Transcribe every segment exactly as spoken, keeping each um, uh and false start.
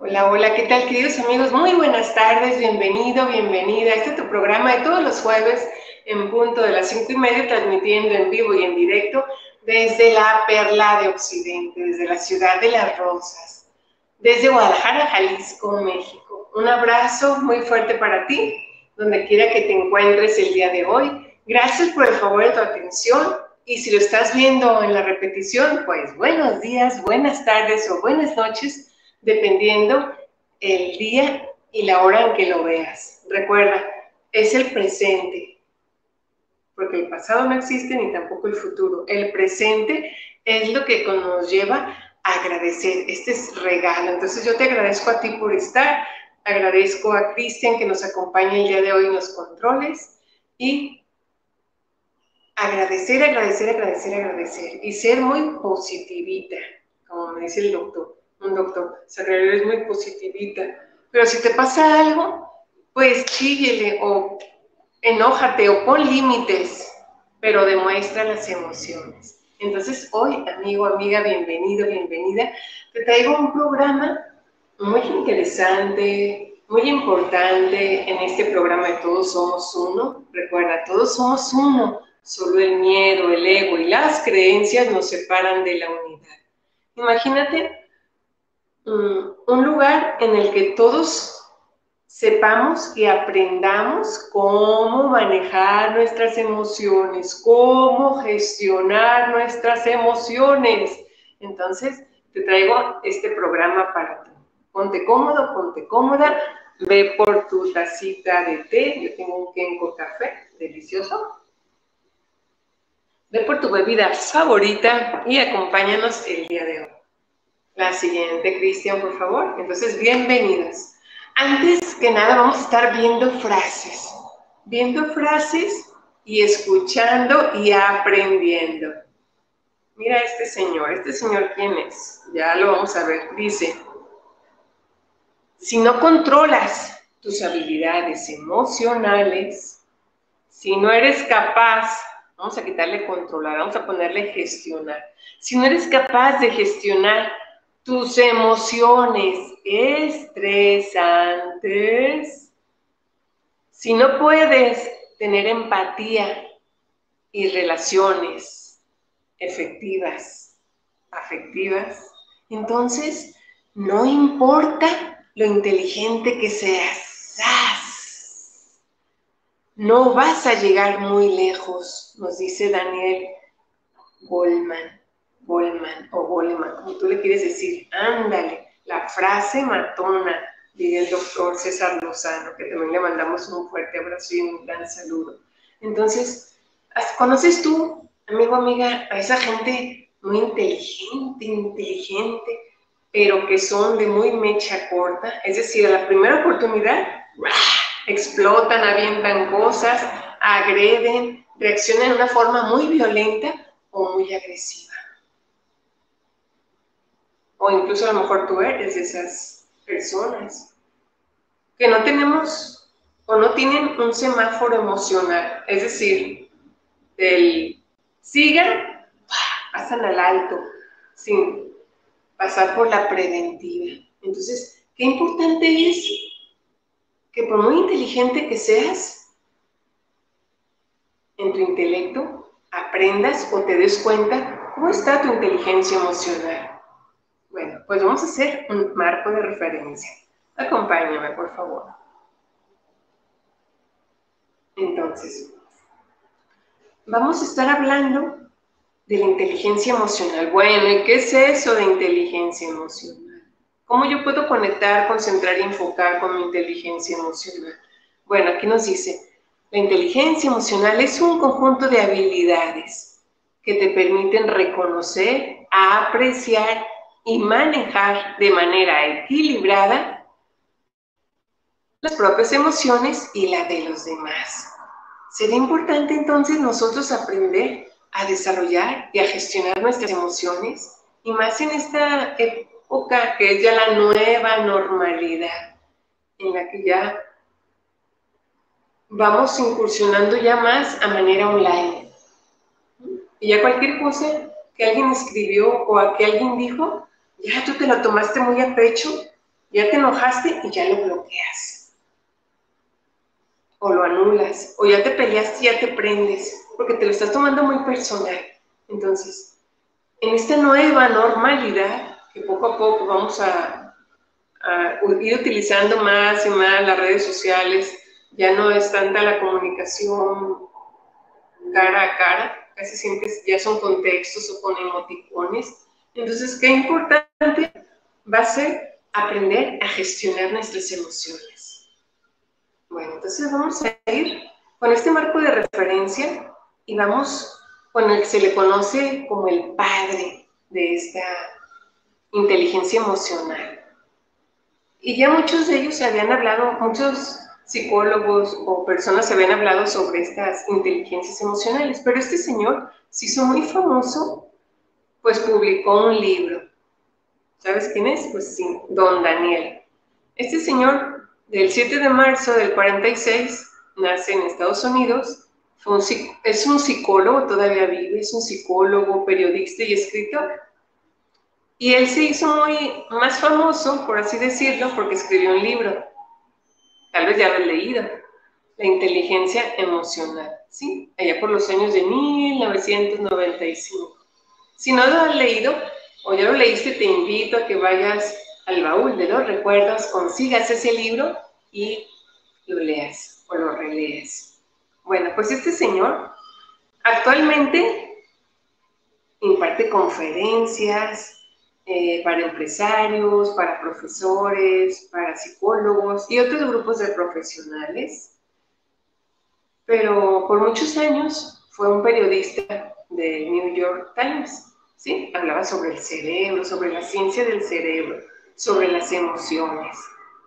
Hola, hola, ¿qué tal, queridos amigos? Muy buenas tardes, bienvenido, bienvenida. Este es tu programa de todos los jueves en punto de las cinco y media, transmitiendo en vivo y en directo desde la Perla de Occidente, desde la ciudad de Las Rosas, desde Guadalajara, Jalisco, México. Un abrazo muy fuerte para ti, donde quiera que te encuentres el día de hoy. Gracias por el favor de tu atención. Y si lo estás viendo en la repetición, pues buenos días, buenas tardes o buenas noches, dependiendo el día y la hora en que lo veas. Recuerda, es el presente, porque el pasado no existe ni tampoco el futuro. El presente es lo que nos lleva a agradecer. Este es regalo. Entonces yo te agradezco a ti por estar, agradezco a Cristian que nos acompaña el día de hoy en los controles y agradecer, agradecer, agradecer, agradecer y ser muy positivita, como me dice el doctor. Un doctor, Sagrario es muy positivita, pero si te pasa algo, pues chíguele o enójate o pon límites, pero demuestra las emociones. Entonces hoy, amigo, amiga, bienvenido, bienvenida, te traigo un programa muy interesante, muy importante en este programa de Todos Somos Uno. Recuerda, todos somos uno, solo el miedo, el ego y las creencias nos separan de la unidad. Imagínate un lugar en el que todos sepamos y aprendamos cómo manejar nuestras emociones, cómo gestionar nuestras emociones. Entonces, te traigo este programa para ti. Ponte cómodo, ponte cómoda, ve por tu tacita de té, yo tengo un Kenko café, delicioso. Ve por tu bebida favorita y acompáñanos el día de hoy. La siguiente, Cristian, por favor. Entonces, bienvenidos. Antes que nada, vamos a estar viendo frases. Viendo frases y escuchando y aprendiendo. Mira este señor. ¿Este señor quién es? Ya lo vamos a ver. Dice, si no controlas tus habilidades emocionales, si no eres capaz, vamos a quitarle controlar, vamos a ponerle gestionar. Si no eres capaz de gestionar tus emociones estresantes, si no puedes tener empatía y relaciones efectivas, afectivas, entonces no importa lo inteligente que seas, ¡zas! No vas a llegar muy lejos, nos dice Daniel Goleman. Goleman o Goleman, como tú le quieres decir, ándale, la frase matona, diría el doctor César Lozano, que también le mandamos un fuerte abrazo y un gran saludo. Entonces, ¿conoces tú, amigo, amiga, a esa gente muy inteligente, inteligente, pero que son de muy mecha corta? Es decir, a la primera oportunidad, ¡rah!, explotan, avientan cosas, agreden, reaccionan de una forma muy violenta o muy agresiva. O incluso a lo mejor tú eres de esas personas que no tenemos o no tienen un semáforo emocional, es decir, del sigan, pasan al alto, sin pasar por la preventiva. Entonces, qué importante es que por muy inteligente que seas, en tu intelecto, aprendas o te des cuenta cómo está tu inteligencia emocional. Bueno, pues vamos a hacer un marco de referencia. Acompáñame, por favor. Entonces, vamos a estar hablando de la inteligencia emocional. Bueno, ¿y qué es eso de inteligencia emocional? ¿Cómo yo puedo conectar, concentrar y enfocar con mi inteligencia emocional? Bueno, aquí nos dice, la inteligencia emocional es un conjunto de habilidades que te permiten reconocer, apreciar y manejar de manera equilibrada las propias emociones y la de los demás. Será importante entonces nosotros aprender a desarrollar y a gestionar nuestras emociones, y más en esta época que es ya la nueva normalidad, en la que ya vamos incursionando ya más a manera online. Y ya cualquier cosa que alguien escribió o que alguien dijo, ya tú te lo tomaste muy a pecho Ya te enojaste y ya lo bloqueas. O lo anulas. O ya te peleaste y ya te prendes. Porque te lo estás tomando muy personal. Entonces, en esta nueva normalidad, que poco a poco vamos a, a ir utilizando más y más las redes sociales, ya no es tanta la comunicación cara a cara, casi siempre ya son con textos o con emoticones. Entonces, qué importante va a ser aprender a gestionar nuestras emociones. Bueno, entonces vamos a ir con este marco de referencia y vamos con el que se le conoce como el padre de esta inteligencia emocional. Y ya muchos de ellos se habían hablado, muchos psicólogos o personas se habían hablado sobre estas inteligencias emocionales, pero este señor se hizo muy famoso, pues publicó un libro. ¿Sabes quién es? Pues sí, Don Daniel. Este señor, del siete de marzo del cuarenta y seis, nace en Estados Unidos, fue un, es un psicólogo, todavía vive, es un psicólogo, periodista y escritor. Y él se hizo muy más famoso, por así decirlo, porque escribió un libro. Tal vez ya lo has leído. La inteligencia emocional, ¿sí? Allá por los años de mil novecientos noventa y cinco. Si no lo has leído o ya lo leíste, te invito a que vayas al baúl de los recuerdos, consigas ese libro y lo leas o lo releas. Bueno, pues este señor actualmente imparte conferencias eh, para empresarios, para profesores, para psicólogos y otros grupos de profesionales. Pero por muchos años fue un periodista del New York Times, ¿sí? Hablaba sobre el cerebro, sobre la ciencia del cerebro, sobre las emociones.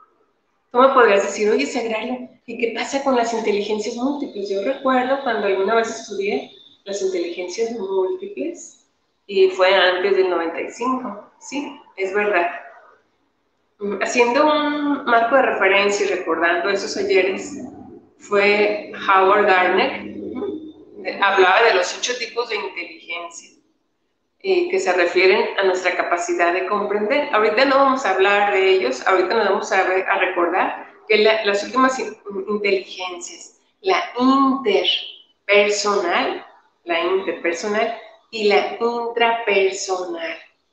Tú me podrías decir, oye, Sagrario, ¿y qué pasa con las inteligencias múltiples? Yo recuerdo cuando alguna vez estudié las inteligencias múltiples y fue antes del noventa y cinco, sí, es verdad. Haciendo un marco de referencia y recordando esos ayeres, fue Howard Gardner, hablaba de los ocho tipos de inteligencia eh, que se refieren a nuestra capacidad de comprender. Ahorita no vamos a hablar de ellos, ahorita nos vamos a, ver, a recordar que la, las últimas inteligencias, la interpersonal, la interpersonal y la intrapersonal,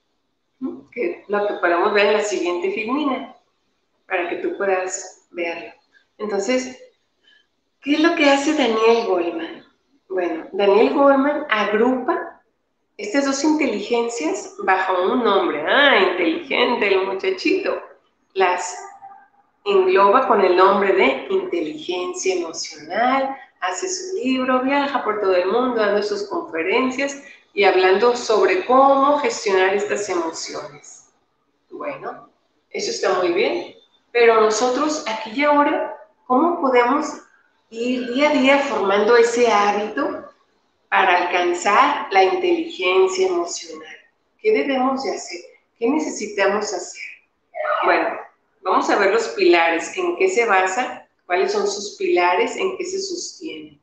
que es lo que podemos ver en la siguiente filmina, para que tú puedas verlo. Entonces, ¿qué es lo que hace Daniel Goleman? Bueno, Daniel Goleman agrupa estas dos inteligencias bajo un nombre. Ah, inteligente el muchachito. Las engloba con el nombre de inteligencia emocional, hace su libro, viaja por todo el mundo dando sus conferencias y hablando sobre cómo gestionar estas emociones. Bueno, eso está muy bien, pero nosotros aquí y ahora, ¿cómo podemos ir día a día formando ese hábito para alcanzar la inteligencia emocional? ¿Qué debemos de hacer? ¿Qué necesitamos hacer? Bueno, vamos a ver los pilares, en qué se basa, cuáles son sus pilares, en qué se sostienen.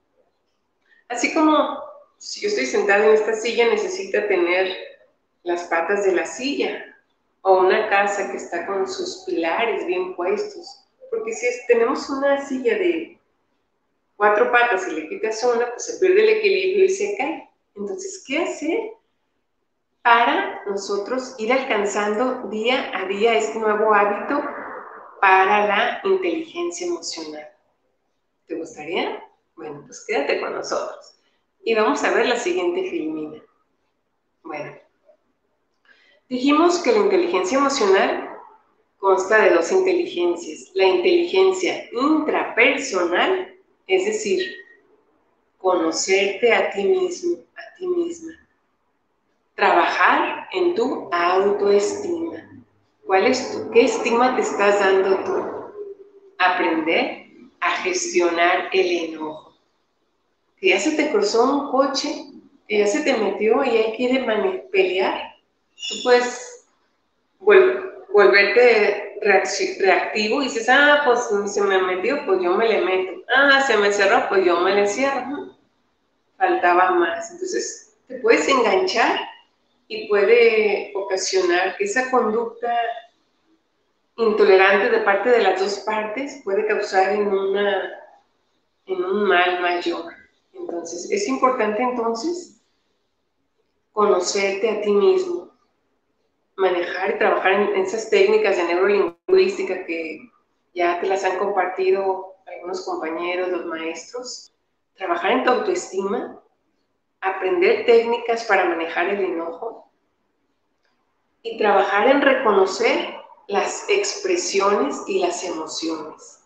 Así como si yo estoy sentada en esta silla, necesita tener las patas de la silla, o una casa que está con sus pilares bien puestos. Porque si es, tenemos una silla de cuatro patas y le quitas una, pues se pierde el equilibrio y se cae. Entonces, ¿qué hacer para nosotros ir alcanzando día a día este nuevo hábito para la inteligencia emocional? ¿Te gustaría? Bueno, pues quédate con nosotros. Y vamos a ver la siguiente filmina. Bueno, dijimos que la inteligencia emocional consta de dos inteligencias. La inteligencia intrapersonal, es decir, conocerte a ti mismo, a ti misma. Trabajar en tu autoestima. ¿Cuál es tu, qué estima te estás dando tú? Aprender a gestionar el enojo. Que ya se te cruzó un coche, que ya se te metió y ahí quiere pelear. Tú puedes volver volverte reactivo y dices, ah, pues se me metió, pues yo me le meto. Ah, se me cerró, pues yo me le cierro. Faltaba más. Entonces, te puedes enganchar y puede ocasionar que esa conducta intolerante de parte de las dos partes puede causar en, una, en un mal mayor. Entonces, es importante entonces conocerte a ti mismo, manejar y trabajar en esas técnicas de neurolingüística que ya te las han compartido algunos compañeros, los maestros, trabajar en tu autoestima, aprender técnicas para manejar el enojo y trabajar en reconocer las expresiones y las emociones.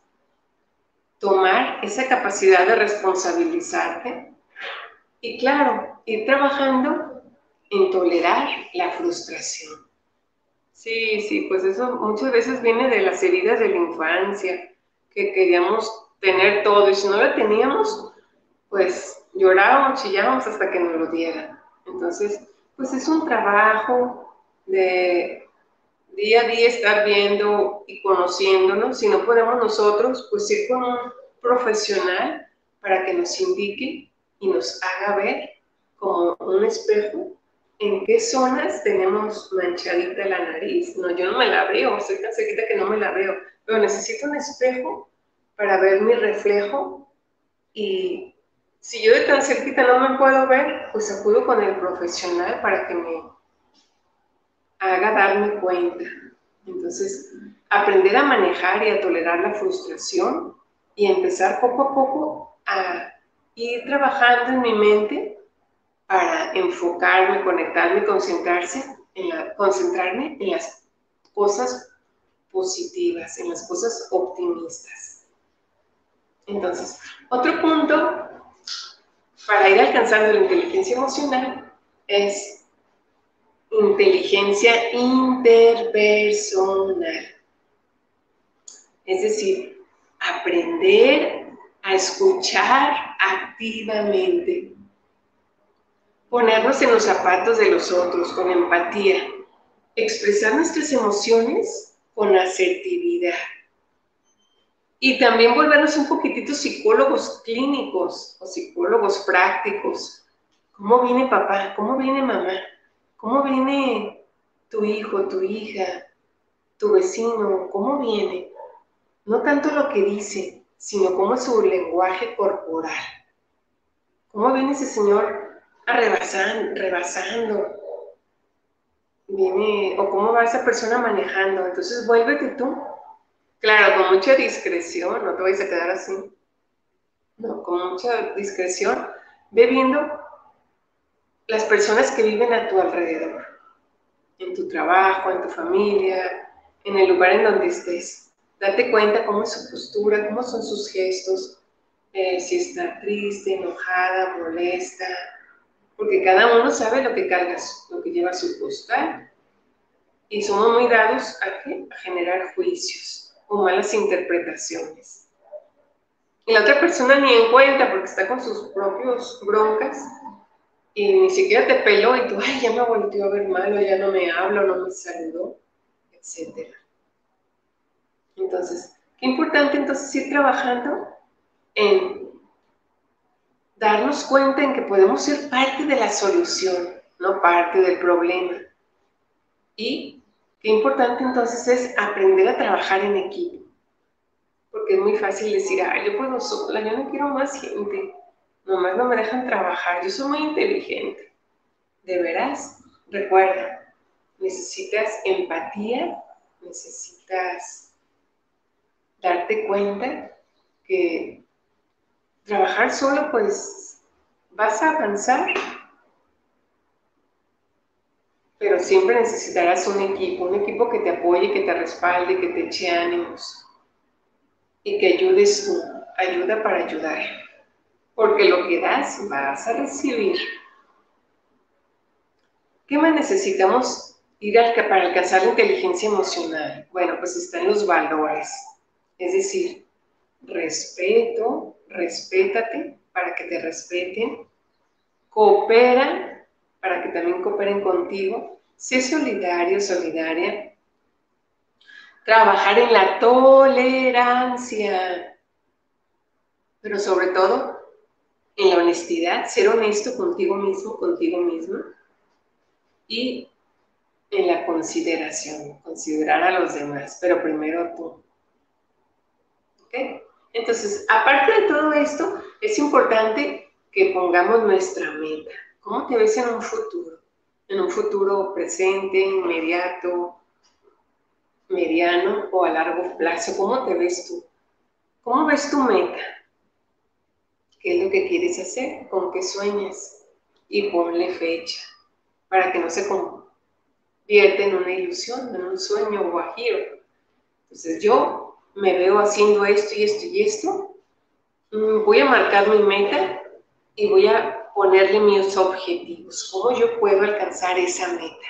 Tomar esa capacidad de responsabilizarte y, claro, ir trabajando en tolerar la frustración. Sí, sí, pues eso muchas veces viene de las heridas de la infancia, que queríamos tener todo y si no lo teníamos, pues llorábamos, chillábamos hasta que nos lo dieran. Entonces, pues es un trabajo de día a día estar viendo y conociéndonos. Si no podemos nosotros, pues ir con un profesional para que nos indique y nos haga ver como un espejo en qué zonas tenemos manchadita la nariz. No, yo no me la veo, soy tan cerquita que no me la veo, pero necesito un espejo para ver mi reflejo y si yo de tan cerquita no me puedo ver, pues acudo con el profesional para que me haga darme cuenta. Entonces, aprender a manejar y a tolerar la frustración y empezar poco a poco a ir trabajando en mi mente para enfocarme, conectarme, concentrarse en la, concentrarme en las cosas positivas, en las cosas optimistas. Entonces, otro punto para ir alcanzando la inteligencia emocional es inteligencia interpersonal. Es decir, aprender a escuchar activamente. Ponernos en los zapatos de los otros con empatía. Expresar nuestras emociones con asertividad. Y también volvernos un poquitito psicólogos clínicos o psicólogos prácticos. ¿Cómo viene papá? ¿Cómo viene mamá? ¿Cómo viene tu hijo, tu hija, tu vecino? ¿Cómo viene? No tanto lo que dice, sino cómo es su lenguaje corporal. ¿Cómo viene ese señor rebasando, rebasando? Viene, o cómo va esa persona manejando. Entonces, vuélvete tú. Claro, con mucha discreción, no te vayas a quedar así. No, con mucha discreción. Ve viendo las personas que viven a tu alrededor. En tu trabajo, en tu familia, en el lugar en donde estés. Date cuenta cómo es su postura, cómo son sus gestos, eh, si está triste, enojada, molesta, porque cada uno sabe lo que carga, lo que lleva su costal. Y somos muy dados a, ¿qué? A generar juicios o malas interpretaciones. Y la otra persona ni en cuenta porque está con sus propios broncas y ni siquiera te peló y tú, ay, ya me volteó a ver mal o ya no me habla o no me saludó, etcétera. Entonces, qué importante entonces ir trabajando en darnos cuenta en que podemos ser parte de la solución, no parte del problema. Y qué importante entonces es aprender a trabajar en equipo. Porque es muy fácil decir, ay, yo puedo sola, yo no quiero más gente. Nomás no me dejan trabajar, yo soy muy inteligente. De veras, recuerda, necesitas empatía, necesitas darte cuenta que trabajar solo, pues, vas a avanzar, pero siempre necesitarás un equipo, un equipo que te apoye, que te respalde, que te eche ánimos y que ayudes tú, ayuda para ayudar, porque lo que das vas a recibir. ¿Qué más necesitamos ir al, para alcanzar la inteligencia emocional? Bueno, pues están los valores, es decir, respeto, respétate para que te respeten, coopera para que también cooperen contigo, sé solidario, solidaria, trabajar en la tolerancia, pero sobre todo en la honestidad, ser honesto contigo mismo, contigo misma, y en la consideración, considerar a los demás, pero primero tú. ¿Ok? Entonces, aparte de todo esto, es importante que pongamos nuestra meta. ¿Cómo te ves en un futuro? En un futuro presente, inmediato, mediano o a largo plazo. ¿Cómo te ves tú? ¿Cómo ves tu meta? ¿Qué es lo que quieres hacer? ¿Con qué sueñas? Y ponle fecha para que no se convierta en una ilusión, en un sueño guajiro. Entonces yo me veo haciendo esto y esto y esto. Voy a marcar mi meta y voy a ponerle mis objetivos. ¿Cómo yo puedo alcanzar esa meta?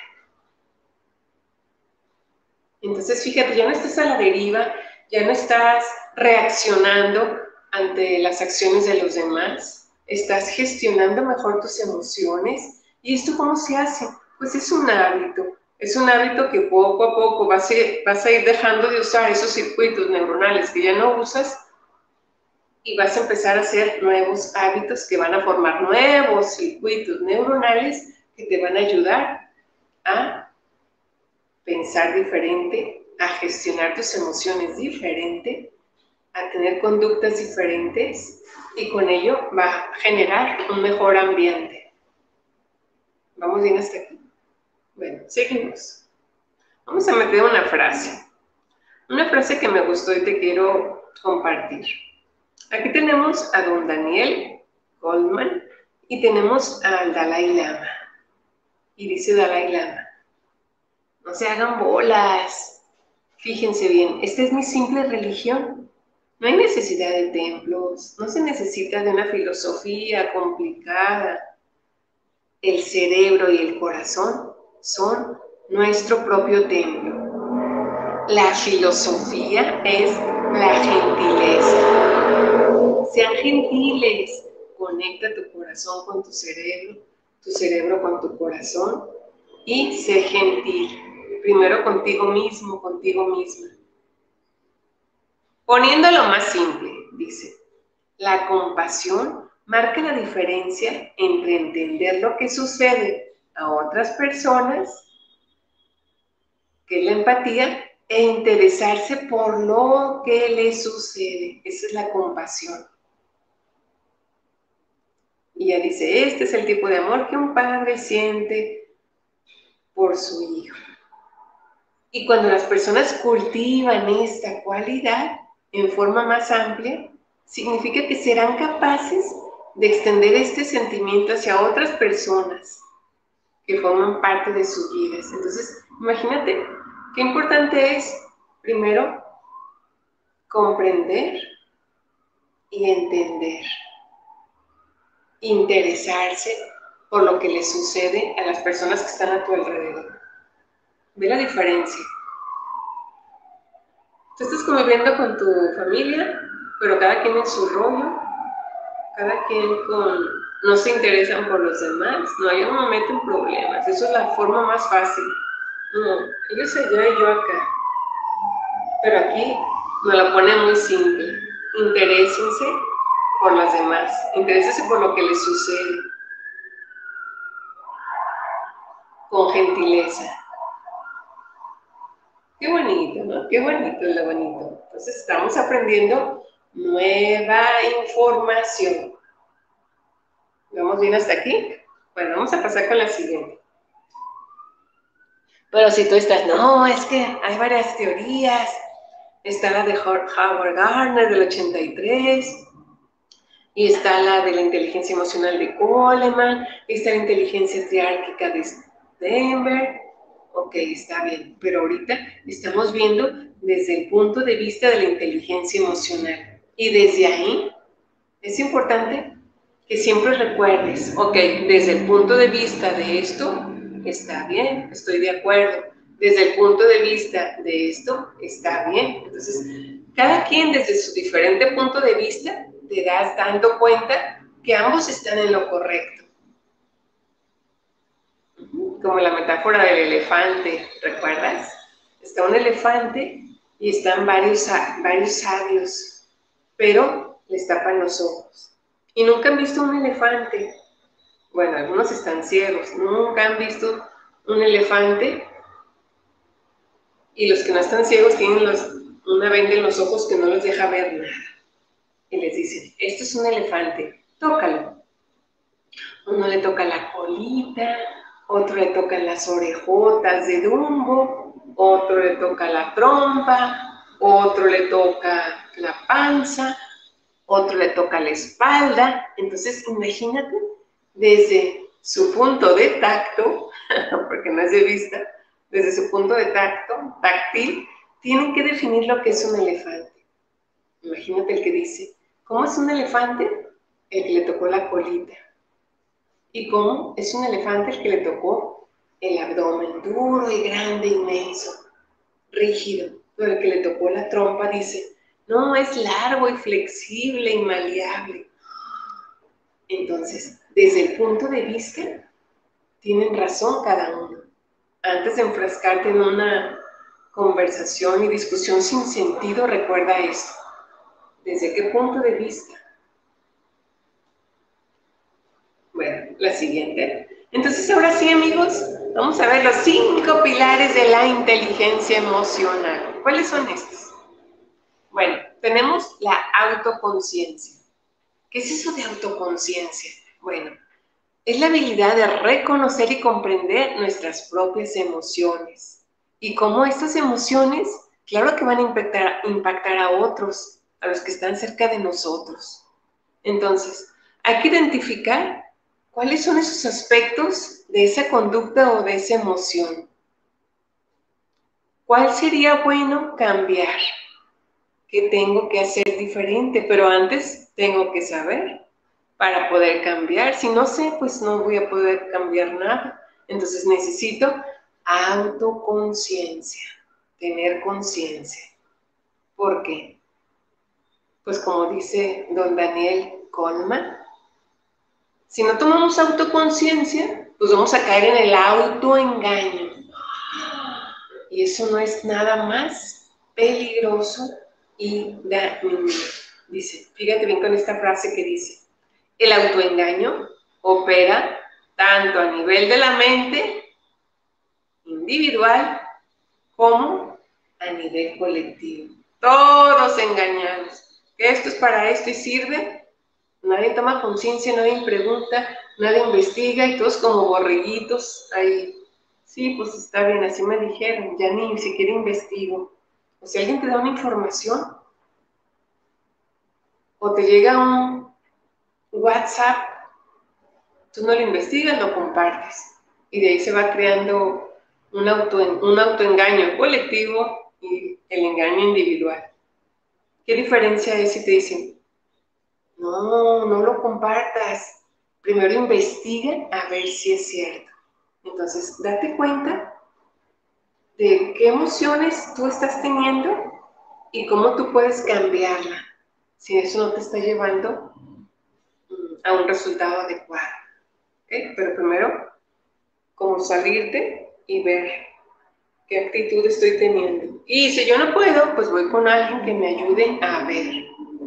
Entonces, fíjate, ya no estás a la deriva, ya no estás reaccionando ante las acciones de los demás, estás gestionando mejor tus emociones. ¿Y esto cómo se hace? Pues es un hábito, es un hábito que poco a poco vas a, vas a ir dejando de usar esos circuitos neuronales que ya no usas y vas a empezar a hacer nuevos hábitos que van a formar nuevos circuitos neuronales que te van a ayudar a pensar diferente, a gestionar tus emociones diferente, a tener conductas diferentes y con ello va a generar un mejor ambiente. ¿Vamos bien hasta aquí? Bueno, seguimos. Vamos a meter una frase. Una frase que me gustó y te quiero compartir. Aquí tenemos a don Daniel Goleman y tenemos al Dalai Lama. Y dice Dalai Lama, no se hagan bolas. Fíjense bien, esta es mi simple religión. No hay necesidad de templos, no se necesita de una filosofía complicada. El cerebro y el corazón son nuestro propio templo. La filosofía es la gentileza. Sean gentiles. Conecta tu corazón con tu cerebro, tu cerebro con tu corazón y sé gentil. Primero contigo mismo, contigo misma. Poniéndolo más simple, dice, la compasión marca la diferencia entre entender lo que sucede a otras personas, que es la empatía, e interesarse por lo que les sucede. Esa es la compasión. Y ella dice, este es el tipo de amor que un padre siente por su hijo. Y cuando las personas cultivan esta cualidad en forma más amplia, significa que serán capaces de extender este sentimiento hacia otras personas que forman parte de sus vidas. Entonces, imagínate qué importante es, primero, comprender y entender, interesarse por lo que le sucede a las personas que están a tu alrededor. ¿Ve la diferencia? Tú estás conviviendo con tu familia, pero cada quien en su rollo, cada quien con... no se interesan por los demás, no, yo no me meto en problemas, eso es la forma más fácil. No, ellos allá y yo acá. Pero aquí nos lo pone muy simple. Interésense por los demás, interésense por lo que les sucede, con gentileza. Qué bonito, ¿no? Qué bonito es lo bonito. Entonces estamos aprendiendo nueva información. ¿Vamos bien hasta aquí? Bueno, vamos a pasar con la siguiente. Pero si tú estás, no, es que hay varias teorías. Está la de Howard Gardner del ochenta y tres, y está la de la inteligencia emocional de Goleman, y está la inteligencia triárquica de Denver. Ok, está bien, pero ahorita estamos viendo desde el punto de vista de la inteligencia emocional. Y desde ahí es importante que siempre recuerdes, ok, desde el punto de vista de esto, está bien, estoy de acuerdo. Desde el punto de vista de esto, está bien. Entonces, cada quien desde su diferente punto de vista, te das dando cuenta que ambos están en lo correcto. Como la metáfora del elefante, ¿recuerdas? Está un elefante y están varios, varios sabios, pero les tapan los ojos. Y nunca han visto un elefante. Bueno, algunos están ciegos, nunca han visto un elefante Y los que no están ciegos tienen los, una venda en los ojos que no los deja ver nada. Y les dicen, este es un elefante, tócalo. Uno le toca la colita, otro le toca las orejotas de Dumbo, otro le toca la trompa, otro le toca la panza, otro le toca la espalda. Entonces, imagínate, desde su punto de tacto, porque no es de vista, desde su punto de tacto, táctil, tienen que definir lo que es un elefante. Imagínate el que dice, ¿cómo es un elefante? El que le tocó la colita. ¿Y cómo es un elefante el que le tocó el abdomen duro y grande, inmenso, rígido? Pero el que le tocó la trompa dice, no, es largo y flexible y maleable. Entonces, desde el punto de vista, tienen razón cada uno. Antes de enfrascarte en una conversación y discusión sin sentido, recuerda esto. ¿Desde qué punto de vista? Bueno, la siguiente. Entonces, ahora sí, amigos, vamos a ver los cinco pilares de la inteligencia emocional. ¿Cuáles son estos? Bueno, tenemos la autoconciencia. ¿Qué es eso de autoconciencia? Bueno, es la habilidad de reconocer y comprender nuestras propias emociones. Y cómo estas emociones, claro que van a impactar, impactar a otros, a los que están cerca de nosotros. Entonces, hay que identificar cuáles son esos aspectos de esa conducta o de esa emoción. ¿Cuál sería bueno cambiar? ¿Qué tengo que hacer diferente? Pero antes tengo que saber para poder cambiar. Si no sé, pues no voy a poder cambiar nada. Entonces necesito autoconciencia, tener conciencia. ¿Por qué? Pues como dice don Daniel Goleman, si no tomamos autoconciencia, pues vamos a caer en el autoengaño. Y eso no es nada más peligroso y dañino. Dice, fíjate bien con esta frase que dice, el autoengaño opera tanto a nivel de la mente individual como a nivel colectivo. Todos engañados. Que esto es para esto y sirve. Nadie toma conciencia, nadie pregunta, nadie investiga y todos como borreguitos ahí. Sí, pues está bien, así me dijeron, ya ni siquiera investigo. O si alguien te da una información o te llega un WhatsApp, tú no lo investigas, lo compartes. Y de ahí se va creando un, auto, un autoengaño colectivo y el engaño individual. ¿Qué diferencia es si te dicen, no, no lo compartas? Primero investiga a ver si es cierto. Entonces, date cuenta de qué emociones tú estás teniendo y cómo tú puedes cambiarla si eso no te está llevando a un resultado adecuado. ¿Okay? Pero primero, como salirte y ver qué actitud estoy teniendo. Y si yo no puedo, pues voy con alguien que me ayude a ver.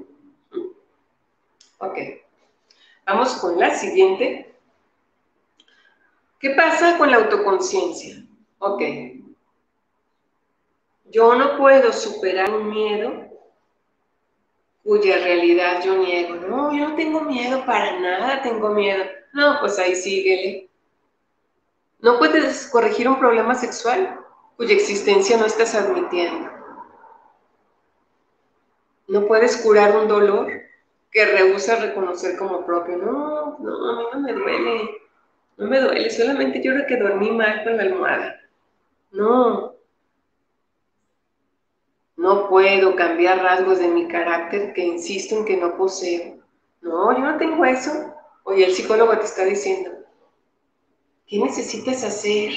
Ok, vamos con la siguiente. ¿Qué pasa con la autoconciencia? Ok, yo no puedo superar un miedo cuya realidad yo niego. No, yo no tengo miedo, para nada tengo miedo. No, pues ahí síguele. ¿No puedes corregir un problema sexual cuya existencia no estás admitiendo? ¿No puedes curar un dolor que rehúsas reconocer como propio? No, no, a mí no me duele. No me duele, solamente lloro que dormí mal con la almohada. No. No puedo cambiar rasgos de mi carácter que insisto en que no poseo. No, yo no tengo eso. Oye, el psicólogo te está diciendo, ¿qué necesitas hacer?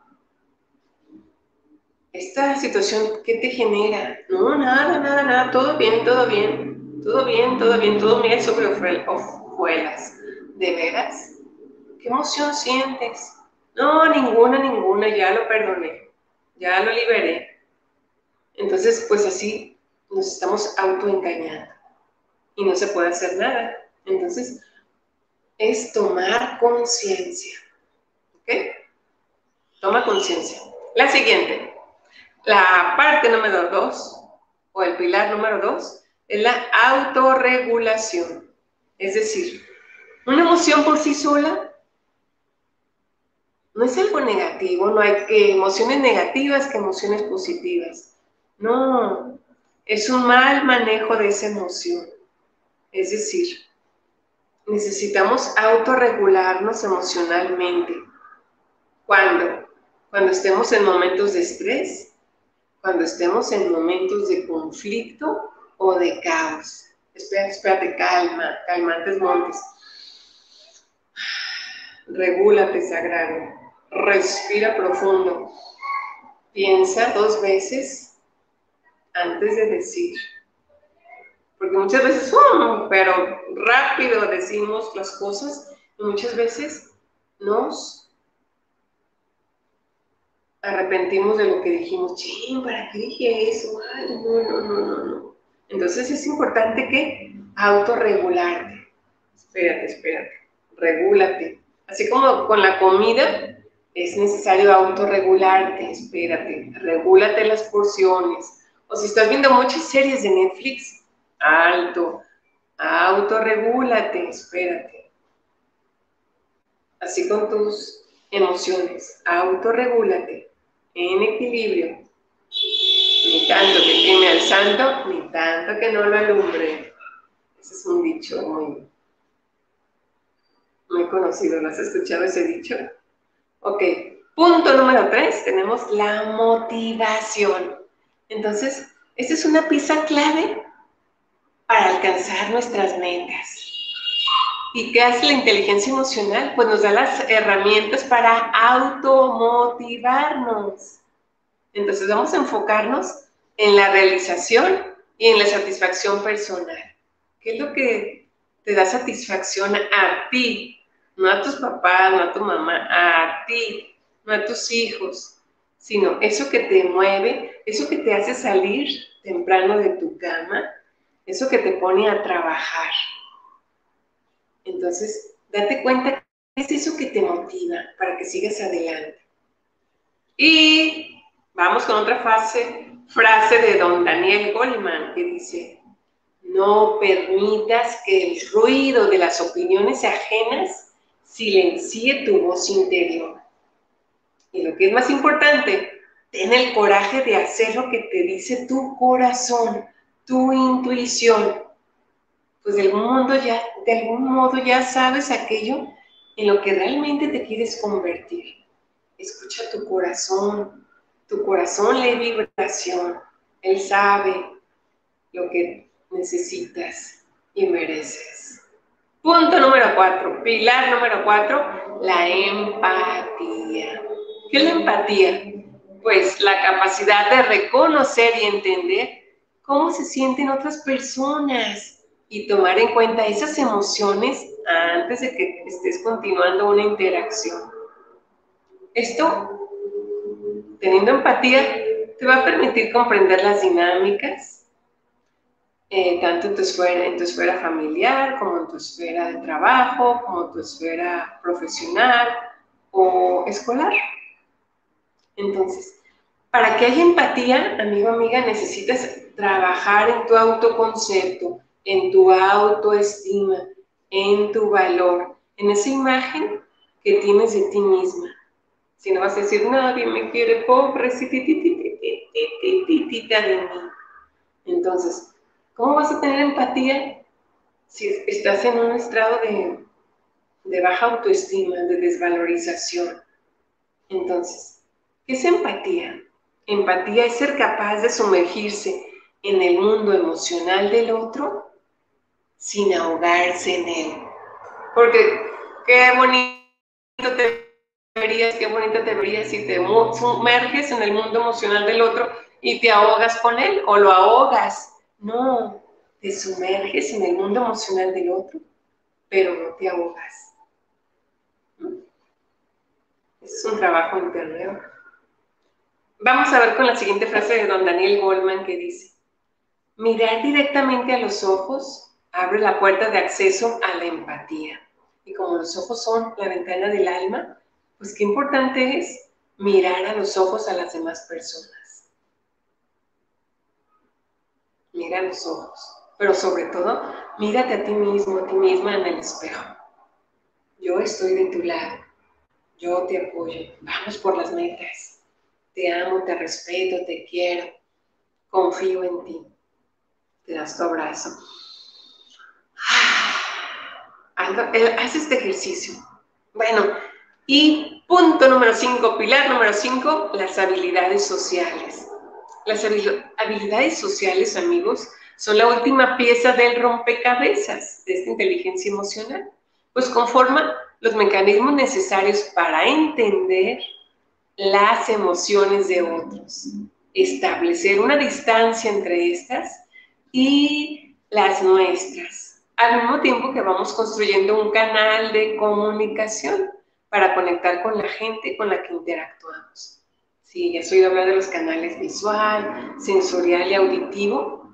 Esta situación, ¿qué te genera? No, nada, nada, nada, todo bien, todo bien, todo bien, todo bien, todo bien sobre hojuelas. ¿De veras? ¿Qué emoción sientes? No, ninguna, ninguna, ya lo perdoné, ya lo liberé. Entonces, pues así nos estamos autoengañando y no se puede hacer nada. Entonces, es tomar conciencia, ¿ok? Toma conciencia. La siguiente. La parte número dos, o el pilar número dos, es la autorregulación. Es decir, una emoción por sí sola no es algo negativo, no hay que emociones negativas que emociones positivas. No, es un mal manejo de esa emoción. Es decir, necesitamos autorregularnos emocionalmente. ¿Cuándo? Cuando estemos en momentos de estrés, cuando estemos en momentos de conflicto o de caos. Espérate, espérate, calma, calmantes montes. Regúlate, sagrado. Respira profundo. Piensa dos veces antes de decir. Porque muchas veces, ¡um! Pero rápido decimos las cosas y muchas veces nos arrepentimos de lo que dijimos. ¡Chin! ¿Para qué dije eso? Ay, no, no, no, no, no. Entonces es importante que autorregularte. Espérate, espérate. Regúlate. Así como con la comida, es necesario autorregularte. Espérate. Regúlate las porciones. O si estás viendo muchas series de Netflix, alto. Autorregúlate. Espérate. Así con tus emociones. Autorregúlate. En equilibrio. Ni tanto que queme al santo, ni tanto que no lo alumbre. Ese es un dicho muy, muy conocido. ¿No has escuchado ese dicho? Ok. Punto número tres, tenemos la motivación. Entonces, esta es una pieza clave para alcanzar nuestras metas. ¿Y qué hace la inteligencia emocional? Pues nos da las herramientas para automotivarnos. Entonces vamos a enfocarnos en la realización y en la satisfacción personal. ¿Qué es lo que te da satisfacción a ti? No a tus papás, no a tu mamá, a ti, no a tus hijos, sino eso que te mueve, eso que te hace salir temprano de tu cama, eso que te pone a trabajar. Entonces, date cuenta que es eso que te motiva para que sigas adelante. Y vamos con otra frase, frase de don Daniel Goleman, que dice: no permitas que el ruido de las opiniones ajenas silencie tu voz interior. Y lo que es más importante, ten el coraje de hacer lo que te dice tu corazón, tu intuición. Pues de algún modo ya, de algún modo ya sabes aquello en lo que realmente te quieres convertir. Escucha tu corazón, tu corazón lee vibración, él sabe lo que necesitas y mereces. Punto número cuatro, pilar número cuatro, la empatía. ¿Qué es la empatía? Pues la capacidad de reconocer y entender cómo se sienten otras personas y tomar en cuenta esas emociones antes de que estés continuando una interacción. Esto, teniendo empatía, te va a permitir comprender las dinámicas, eh, tanto en tu, esfera, en tu esfera familiar, como en tu esfera de trabajo, como en tu esfera profesional o escolar. Entonces, para que haya empatía, amigo, amiga, necesitas trabajar en tu autoconcepto, en tu autoestima, en tu valor, en esa imagen que tienes de ti misma. Si no vas a decir, nadie me quiere, pobrecitititititititita de mí. Entonces, ¿cómo vas a tener empatía si estás en un estado de, de baja autoestima, de desvalorización? Entonces, ¿qué es empatía? Empatía es ser capaz de sumergirse en el mundo emocional del otro sin ahogarse en él. Porque qué bonito te verías, qué bonito te verías si te sumerges en el mundo emocional del otro y te ahogas con él o lo ahogas. No, te sumerges en el mundo emocional del otro, pero no te ahogas. Ese es un trabajo interno. Vamos a ver con la siguiente frase de don Daniel Goleman, que dice: mirar directamente a los ojos abre la puerta de acceso a la empatía. Y como los ojos son la ventana del alma, pues qué importante es mirar a los ojos a las demás personas. mira a los ojos, pero sobre todo, mírate a ti mismo, a ti misma en el espejo. Yo estoy de tu lado, yo te apoyo, vamos por las metas. Te amo, te respeto, te quiero, confío en ti. Te das tu abrazo. Haz este ejercicio. Bueno, y punto número cinco, pilar número cinco, las habilidades sociales. Las habilidades sociales, amigos, son la última pieza del rompecabezas de esta inteligencia emocional, pues conforman los mecanismos necesarios para entender las emociones de otros, establecer una distancia entre estas y las nuestras, al mismo tiempo que vamos construyendo un canal de comunicación para conectar con la gente con la que interactuamos. Sí, ya has oído hablar de los canales visual, sensorial y auditivo.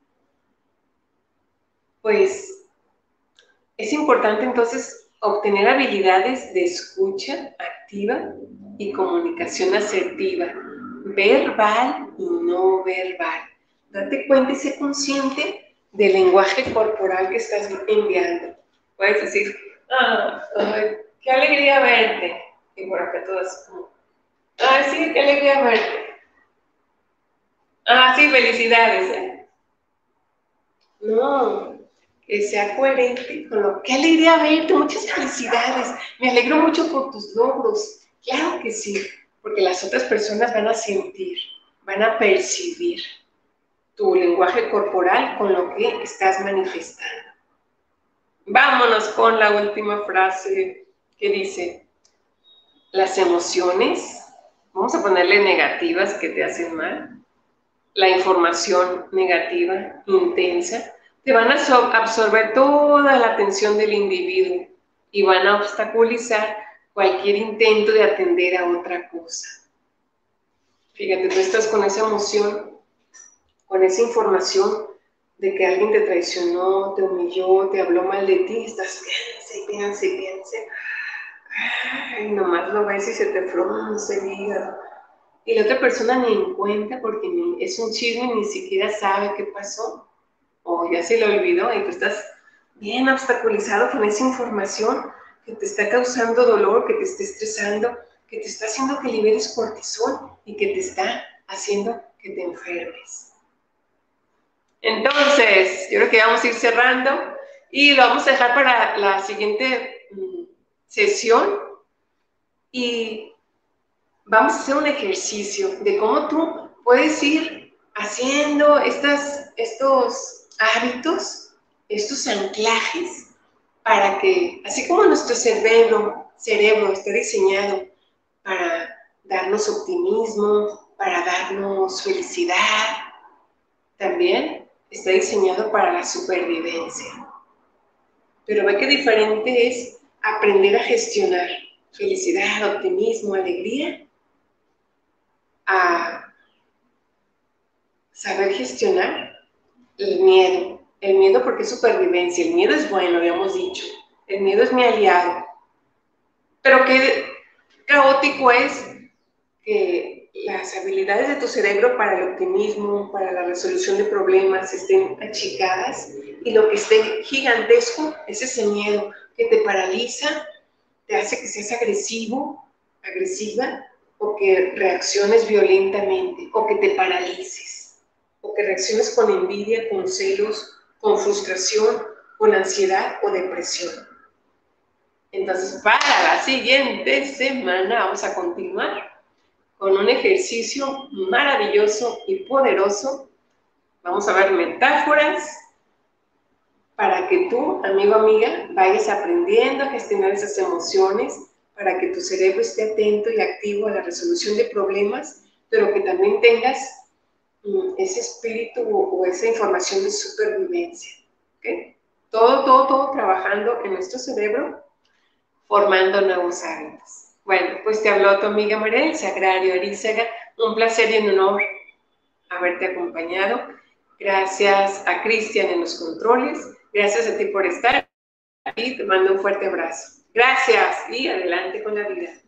Pues es importante entonces obtener habilidades de escucha activa y comunicación asertiva, verbal y no verbal. Date cuenta y sé consciente del lenguaje corporal que estás enviando. Puedes decir, ah, ay, qué alegría verte. Y por acá todas como, ah, sí, qué alegría verte. Ah, sí, felicidades. ¿eh? No, que sea coherente con lo que alegría verte, muchas felicidades. Me alegro mucho por tus logros. Claro que sí, porque las otras personas van a sentir, van a percibir tu lenguaje corporal con lo que estás manifestando. Vámonos con la última frase que dice, las emociones, vamos a ponerle negativas que te hacen mal, la información negativa, intensa, te van a absorber toda la atención del individuo y van a obstaculizar cualquier intento de atender a otra cosa. Fíjate, tú estás con esa emoción, con esa información de que alguien te traicionó, te humilló, te habló mal de ti, estás piense, piense, piense. Ay, nomás lo ves y se te frunce el hígado. Y la otra persona ni en cuenta porque ni, es un chisme, ni siquiera sabe qué pasó. O ya se lo olvidó y tú estás bien obstaculizado con esa información que te está causando dolor, que te está estresando, que te está haciendo que liberes cortisol y que te está haciendo que te enfermes. Entonces, yo creo que vamos a ir cerrando y lo vamos a dejar para la siguiente mm, sesión y vamos a hacer un ejercicio de cómo tú puedes ir haciendo estas, estos hábitos, estos anclajes, para que, así como nuestro cerebro, cerebro está diseñado para darnos optimismo, para darnos felicidad, también está diseñado para la supervivencia. Pero ve qué diferente es aprender a gestionar felicidad, optimismo, alegría, a saber gestionar el miedo. El miedo porque es supervivencia. El miedo es bueno, habíamos dicho. El miedo es mi aliado. Pero qué caótico es que las habilidades de tu cerebro para el optimismo, para la resolución de problemas estén achicadas y lo que esté gigantesco es ese miedo que te paraliza, te hace que seas agresivo, agresiva, o que reacciones violentamente, o que te paralices, o que reacciones con envidia, con celos, con frustración, con ansiedad o depresión. Entonces, para la siguiente semana vamos a continuar con un ejercicio maravilloso y poderoso. Vamos a ver metáforas para que tú, amigo, amiga, vayas aprendiendo a gestionar esas emociones, para que tu cerebro esté atento y activo a la resolución de problemas, pero que también tengas um, ese espíritu o, o esa información de supervivencia. ¿Okay? Todo, todo, todo trabajando en nuestro cerebro, formando nuevos hábitos. Bueno, pues te habló tu amiga Marel, Sagrario Arízaga. Un placer y un honor haberte acompañado. Gracias a Cristian en los controles. Gracias a ti por estar y te mando un fuerte abrazo. Gracias y adelante con la vida.